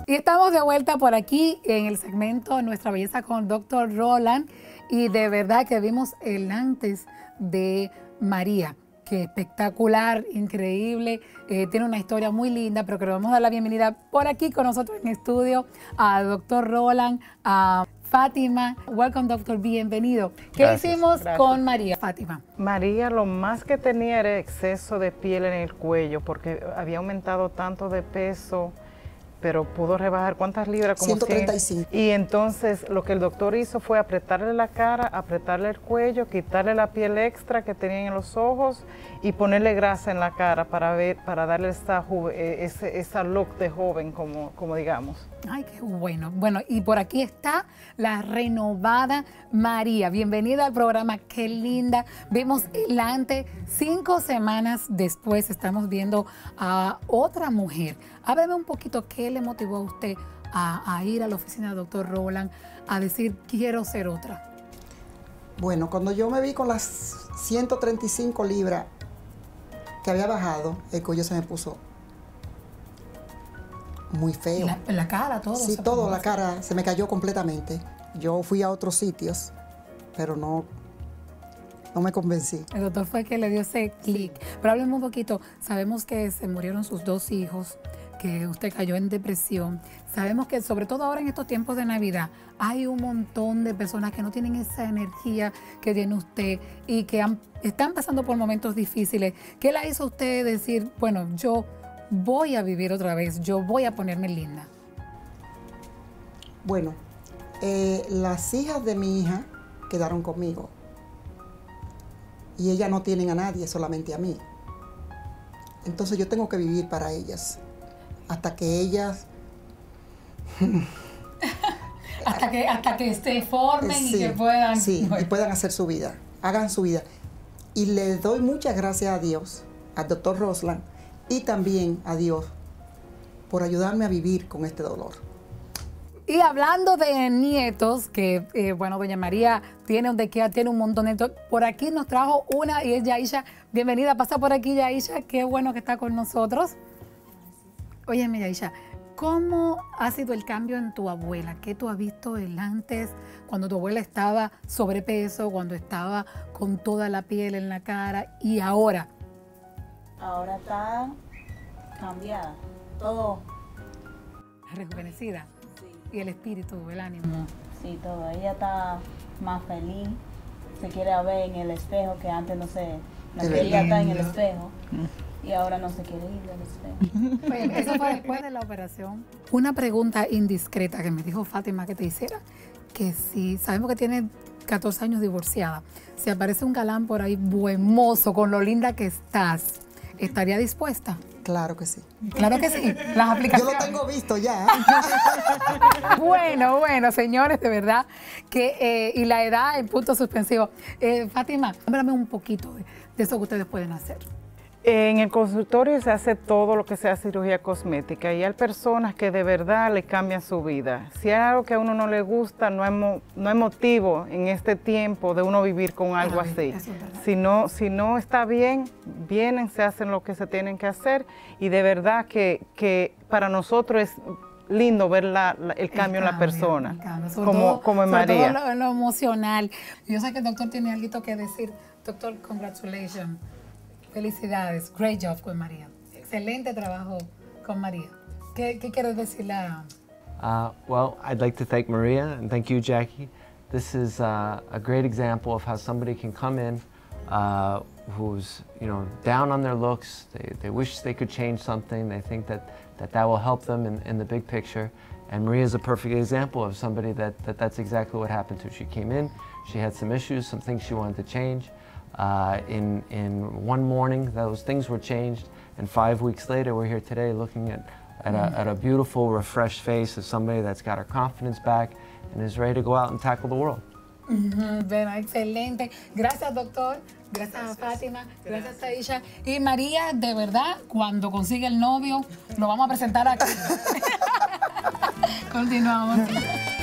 Y estamos de vuelta por aquí en el segmento Nuestra Belleza con Dr. Roland. Y de verdad que vimos el antes de María. Que espectacular, increíble, tiene una historia muy linda, pero que le vamos a dar la bienvenida por aquí con nosotros en estudio a Dr. Roland, a Fátima. Welcome, doctor, bienvenido. ¿Qué hicimos con María, Fátima? María lo más que tenía era exceso de piel en el cuello porque había aumentado tanto de peso, pero pudo rebajar, ¿cuántas libras? Como 135. 100. Y entonces lo que el doctor hizo fue apretarle la cara, apretarle el cuello, quitarle la piel extra que tenía en los ojos y ponerle grasa en la cara para darle esa look de joven, como digamos. Ay, qué bueno. Bueno, y por aquí está la renovada María. Bienvenida al programa, qué linda. Vemos el antes, 5 semanas después estamos viendo a otra mujer. Háblame un poquito qué le motivó a usted a ir a la oficina del doctor Roland a decir, quiero ser otra. Bueno, cuando yo me vi con las 135 libras que había bajado, el cuello se me puso muy feo. La cara, todo. Sí, todo, la cara se me cayó completamente. Yo fui a otros sitios, pero no me convencí. El doctor fue el que le dio ese clic. Pero hablemos un poquito, sabemos que se murieron sus 2 hijos, que usted cayó en depresión. Sabemos que sobre todo ahora en estos tiempos de Navidad hay un montón de personas que no tienen esa energía que tiene usted y que están pasando por momentos difíciles. ¿Qué la hizo usted decir, bueno, yo voy a vivir otra vez, yo voy a ponerme linda? Bueno, las hijas de mi hija quedaron conmigo y ellas no tienen a nadie, solamente a mí. Entonces yo tengo que vivir para ellas hasta que ellas hasta que se formen sí, y que puedan y puedan hacer su vida, hagan su vida. Y le doy muchas gracias a Dios, al doctor Roland, y también a Dios por ayudarme a vivir con este dolor. Y hablando de nietos, que bueno, doña María tiene un montón de nietos. Por aquí nos trajo una y es Yaisha. Bienvenida, pasa por aquí, Yaisha. Qué bueno que está con nosotros. Óyeme, Yaisha, ¿cómo ha sido el cambio en tu abuela? ¿Qué tú has visto el antes, cuando tu abuela estaba sobrepeso, cuando estaba con toda la piel en la cara, y ahora? Ahora está cambiada, todo. Rejuvenecida. Sí. Y el espíritu, el ánimo. Sí, todo. Ella está más feliz, se quiere ver en el espejo, que antes no quería estar en el espejo. Y ahora no se quiere ir del espejo. Oye, eso fue después de la operación. Una pregunta indiscreta que me dijo Fátima que te hiciera, que si sabemos que tiene 14 años divorciada, si aparece un galán por ahí buen mozo, con lo linda que estás, ¿estaría dispuesta? Claro que sí. Claro que sí. Las aplicaciones. Yo lo tengo visto ya. Bueno, señores, de verdad que y la edad en punto suspensivo. Fátima, háblame un poquito de eso que ustedes pueden hacer. En el consultorio se hace todo lo que sea cirugía cosmética y hay personas que de verdad le cambian su vida. Si hay algo que a uno no le gusta, no hay motivo en este tiempo de uno vivir con algo así. Si no está bien, vienen, se hacen lo que se tienen que hacer y de verdad que para nosotros es lindo ver el cambio en la persona, como en María. Sobre todo lo emocional. Yo sé que el doctor tiene algo que decir. Doctor, congratulations. Felicidades, great job con María. Excelente trabajo con María. ¿Qué quieres decirle a... Well, I'd like to thank Maria and thank you, Jackie. This is a great example of how somebody can come in who's down on their looks. They wish they could change something. They think that will help them in the big picture. And Maria is a perfect example of somebody that's exactly what happened to. She came in, she had some issues, some things she wanted to change. In one morning, those things were changed, and 5 weeks later, we're here today looking at a beautiful, refreshed face of somebody that's got her confidence back and is ready to go out and tackle the world. Bueno, excelente. Gracias, doctor. Gracias a Fátima. Gracias a Aisha. Y María, de verdad, cuando consiga el novio, lo vamos a presentar aquí. Continuamos.